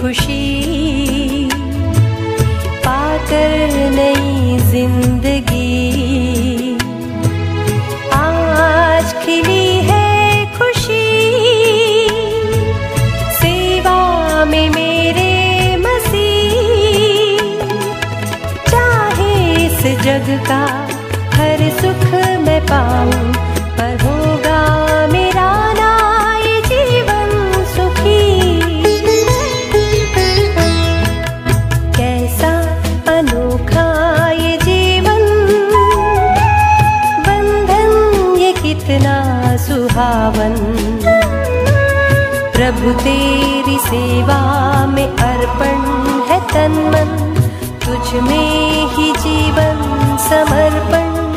खुशी पाकर नई जिंदगी। आज खिली है खुशी सेवा में मेरे मसीह। चाहे इस जग का हर सुख मैं पाऊं, पर होगा मेरा ना ये जीवन सुखी। कैसा अनोखा ये जीवन बंधन, ये कितना सुहावन। प्रभु तेरी सेवा में अर्पण है तन मन, तुझ में ही जीवन समर्पण।